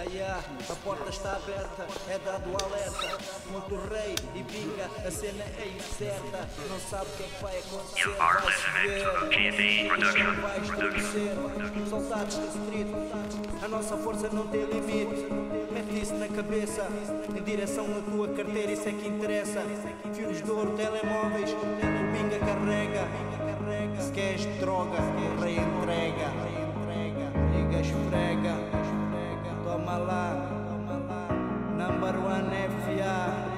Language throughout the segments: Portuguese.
A porta está aberta, é dado o alerta. Monterrey e Binga, a cena é incerta. Não sabe o que é que vai acontecer. Vai estabelecer. Soldados da street, a nossa força não tem limite. Mete isso na cabeça, em direção à tua carteira, isso é que interessa. Fios de ouro, telemóveis, o Binga carrega. Se queres droga, o rei entrega. Liga, esfrega, toma lá. Number one FA.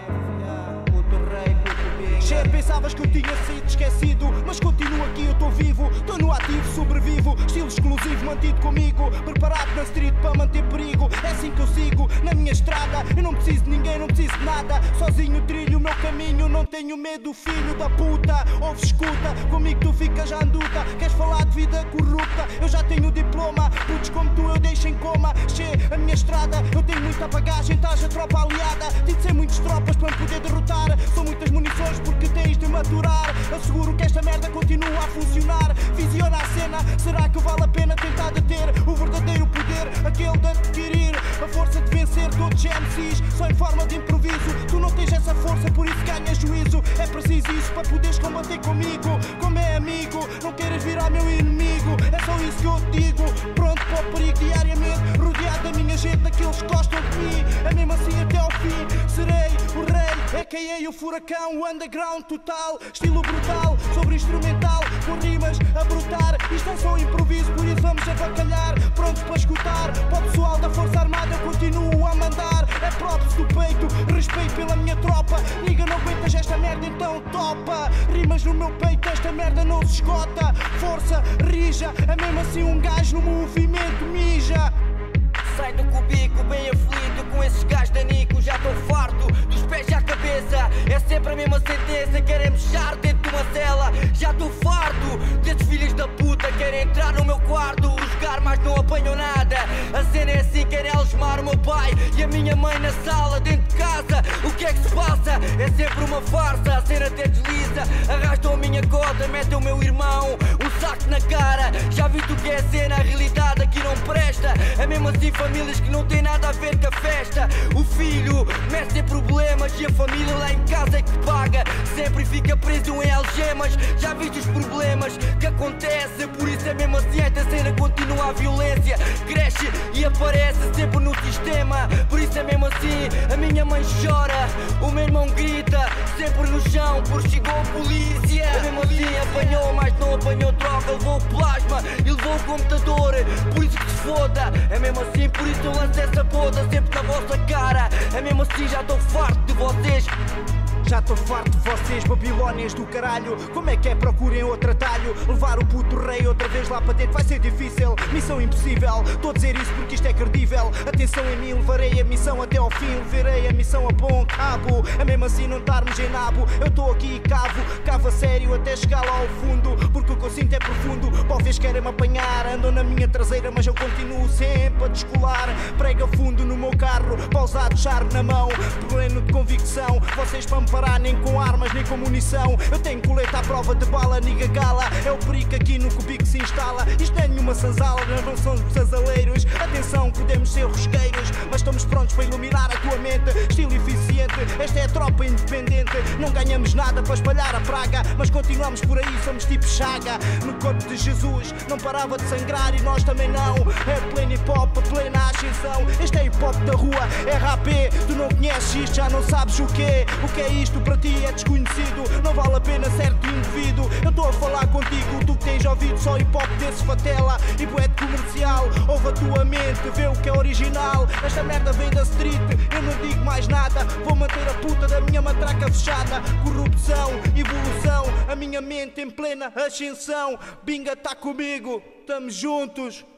Che, pensavas que eu tinha sido esquecido, mas continuo aqui, eu estou vivo. Estou no ativo, sobrevivo, estilo exclusivo mantido comigo. Preparado na street para manter perigo. É assim que eu sigo, na minha estrada. Eu não preciso de ninguém, não preciso de nada. Sozinho trilho o meu caminho, não tenho medo, filho da puta. Ouve, escuta, comigo tu ficas à anduta. Queres falar de vida corrupta? Eu já tenho diploma, putos como tu eu deixo em coma. Che, a minha estrada, eu tenho muita bagagem, estás a tropa aliada. Tive de ser muitas tropas para me poder derrotar. São muitas munições porque tens de maturar. Asseguro que esta merda continua a funcionar. Visiona a cena, será que vale a pena tentar deter o verdadeiro poder, aquele de adquirir a força de vencer todos os MCs, só em forma de improviso. Tu não tens essa força, por isso ganhas juízo. É preciso isso para poderes combater comigo. Como é amigo, não queiras virar meu inimigo. É só isso que eu te digo. Pronto para o perigo diariamente, rodeado da minha gente, daqueles que gostam de mim. É mesmo assim até ao fim. Serei o rei, a.k.a. o furacão, o underground total, estilo brutal, sobre instrumental, com rimas a brotar. Isto é só improviso, por isso vamos avacalhar. Prontos para escutar, para o pessoal da Força Armada eu continuo a mandar. É props do peito, respeito pela minha tropa. Niga, não aguentas esta merda, então topa. Rimas no meu peito, esta merda não se esgota. Força, rija, é mesmo assim um gajo no movimento mija. Sai do cubico bem aflito com esses gajos da Nico. Já estou farto, dos pés à cabeça. É sempre a mesma sentença, querem me fechar dentro de uma cela. Já estou farto desses filhos da puta, querem entrar no meu quarto, jogar mas não apanham nada. A cena é assim, querem algemar o meu pai e a minha mãe na sala, dentro de casa. O que é que se passa? É sempre uma farsa, a cena até desliza. Arrastam a minha cota, metem o meu irmão um saco na cara. Já vi tu que é a cena, a realidade aqui não presta. É mesmo assim famílias que não têm nada a ver com a festa. O filho mete em problemas e a família lá em casa é que paga. Sempre fica preso em algemas. Já viste os problemas que acontecem, por isso é mesmo assim esta cena continua a violência. Cresce e aparece sempre no sistema, por isso é mesmo assim. A minha mãe chora, o meu irmão grita, sempre no chão, por chegou a polícia. É mesmo assim, apanhou mas não apanhou droga. Levou o plasma e levou o computador, por isso que se foda. É mesmo assim, por isso eu lanço essa boda sempre na vossa cara. É mesmo assim, já estou farto de vocês. Já estou farto de vocês, babilónias do caralho. Como é que é? Procurem outro atalho. Levar o puto rei outra vez lá para dentro vai ser difícil, missão impossível. Estou a dizer isso porque isto é credível. Atenção em mim, levarei a missão até ao fim. Levarei a missão a bom cabo. É mesmo assim não estarmos em nabo. Eu estou aqui e cavo a sério até chegar lá ao fundo. Porque o que eu sinto é profundo. Vocês querem me apanhar, andam na minha traseira, mas eu continuo sempre a descolar. Prega fundo no meu carro, pausado, charme na mão, pleno de convicção. Vocês para me parar nem com armas, nem com munição. Eu tenho colete à prova de bala, niga gala. É o perigo aqui no cubico se instala. Isto não é nenhuma sanzala, nós não somos sanzaleiros. Atenção, podemos ser rosqueiros, mas estamos prontos para iluminar a tua mente. Estilo eficiente, esta é a tropa independente. Não ganhamos nada para espalhar a praga, mas continuamos por aí, somos tipo Chaga. No corpo de Jesus não parava de sangrar e nós também não. É pleno hip hop, plena ascensão. Este é hip hop da rua, é rap. Tu não conheces isto, já não sabes o que é. O que é isto para ti é desconhecido, não vale a pena certo indivíduo. Eu estou a falar contigo, tu que tens ouvido só hip hop desse fatela e bué de comercial. Ouve a tua mente, vê o que é original. Esta merda vem da street, eu não digo mais nada. Vou manter a puta da minha matraca fechada. Corrupção, evolução, a minha mente em plena ascensão. Binga tá comigo, tamo juntos.